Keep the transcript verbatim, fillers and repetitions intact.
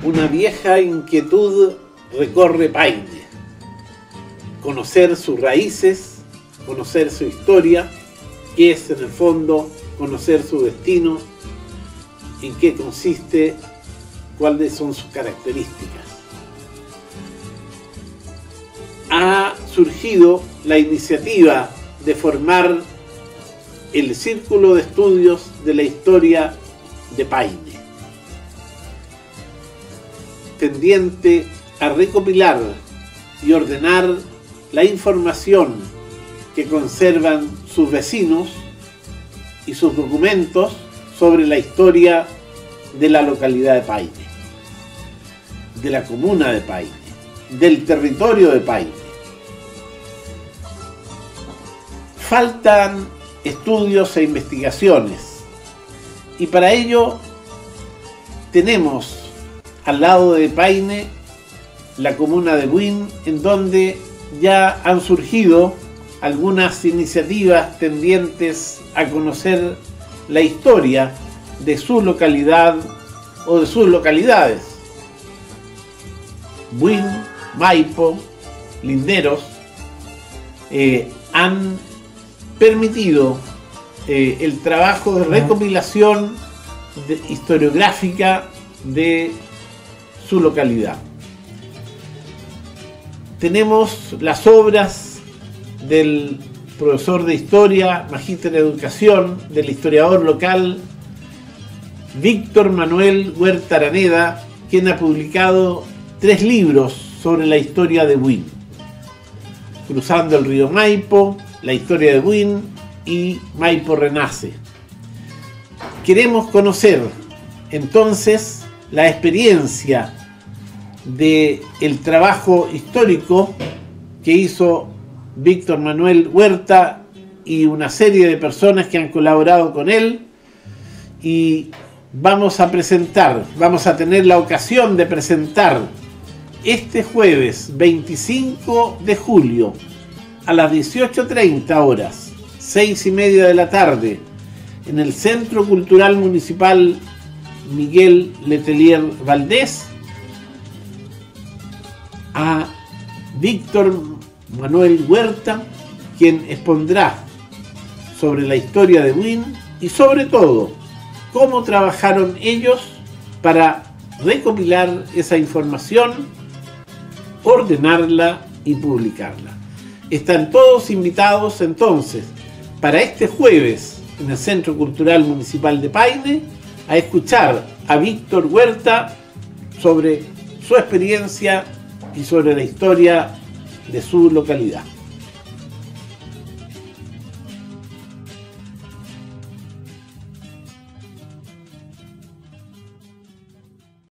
Una vieja inquietud recorre Paine: conocer sus raíces, conocer su historia, que es en el fondo conocer su destino, en qué consiste, cuáles son sus características. Ha surgido la iniciativa de formar el Círculo de Estudios de la Historia de Paine, tendiente a recopilar y ordenar la información que conservan sus vecinos y sus documentos sobre la historia de la localidad de Paine, de la comuna de Paine, del territorio de Paine. Faltan estudios e investigaciones, y para ello tenemos al lado de Paine la comuna de Buin, en donde ya han surgido algunas iniciativas tendientes a conocer la historia de su localidad o de sus localidades. Buin, Maipo, Linderos eh, han permitido eh, el trabajo de recopilación de, historiográfica de su localidad. Tenemos las obras del profesor de historia, magíster en educación, del historiador local Víctor Manuel Huerta Araneda, quien ha publicado tres libros sobre la historia de Buin: Cruzando el río Maipo, la historia de Buin y Maipo renace. Queremos conocer entonces la experiencia del trabajo histórico que hizo Víctor Manuel Huerta y una serie de personas que han colaborado con él, y vamos a presentar, vamos a tener la ocasión de presentar este jueves veinticinco de julio a las dieciocho treinta horas, seis y media de la tarde, en el Centro Cultural Municipal Miguel Letelier Valdés, a Víctor Manuel Huerta, quien expondrá sobre la historia de Buin y sobre todo cómo trabajaron ellos para recopilar esa información, ordenarla y publicarla. Están todos invitados entonces para este jueves en el Centro Cultural Municipal de Paine a escuchar a Víctor Huerta sobre su experiencia y sobre la historia de su localidad.